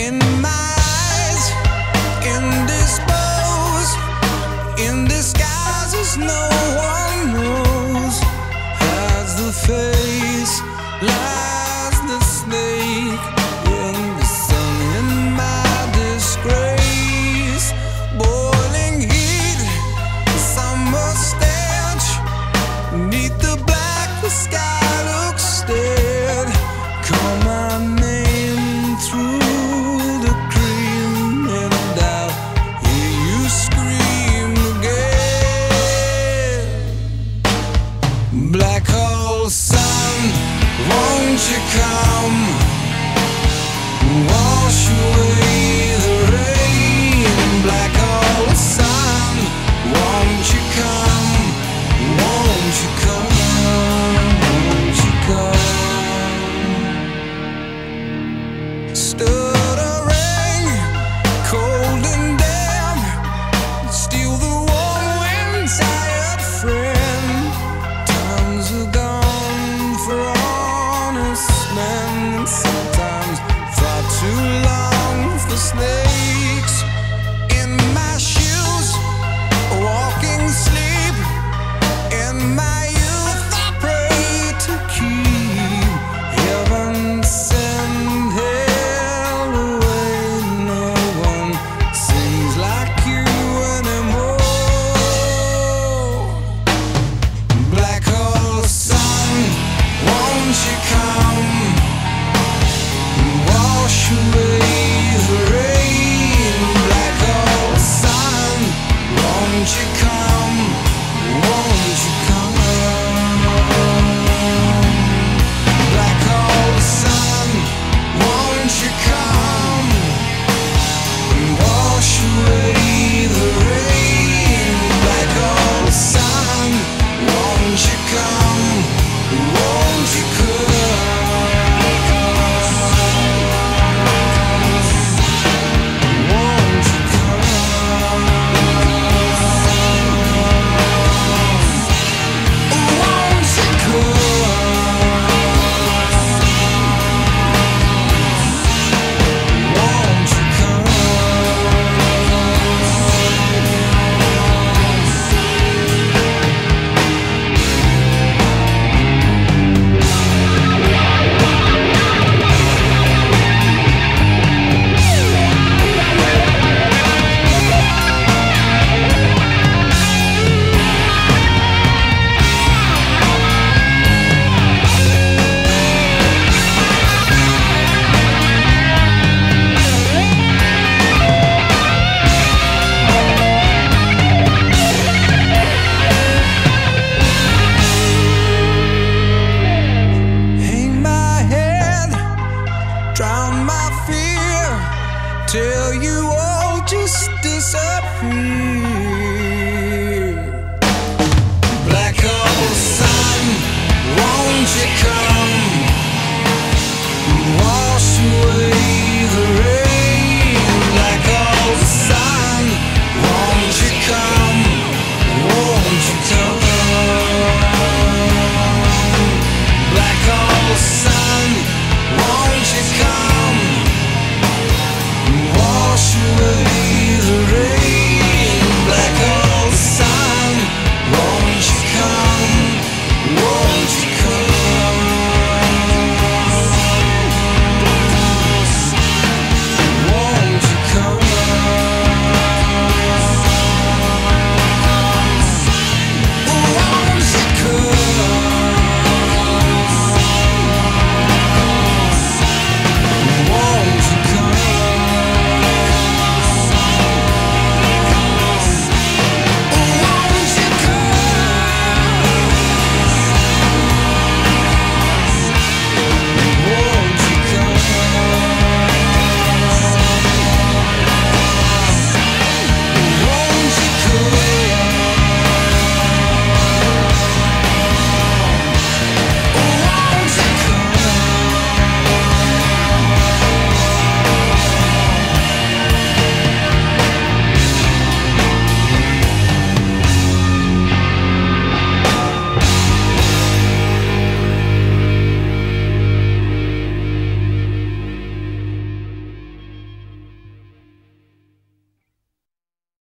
in my eyes, indisposed, in disguises no one knows. Hides the face, lies the snake in the sun, in my disgrace. Boiling heat, summer stench, neath the black the sky looks dead. Call my name through the cream, and I'll hear you scream again. Black hole sun, won't you come, wash away the rain. Black hole sun, won't you come, won't you come, won't you come. Stuttering, cold and damp, steal the warm wind, tired friend. Times are gone for honest men, sometimes far too long for snakes. In my shoes, walking sleep, in my youth I pray to keep heaven send hell away. No one sings like you anymore. Black hole sun, won't you come, wash away the rain. Black hole sun, won't you come, won't you come. Black hole sun, won't you come, wash away the rain. Black hole sun, won't you come, won't you come. Won't you come? Won't you come? Won't you come? Hang my head, drown my fear, till you all just disappear.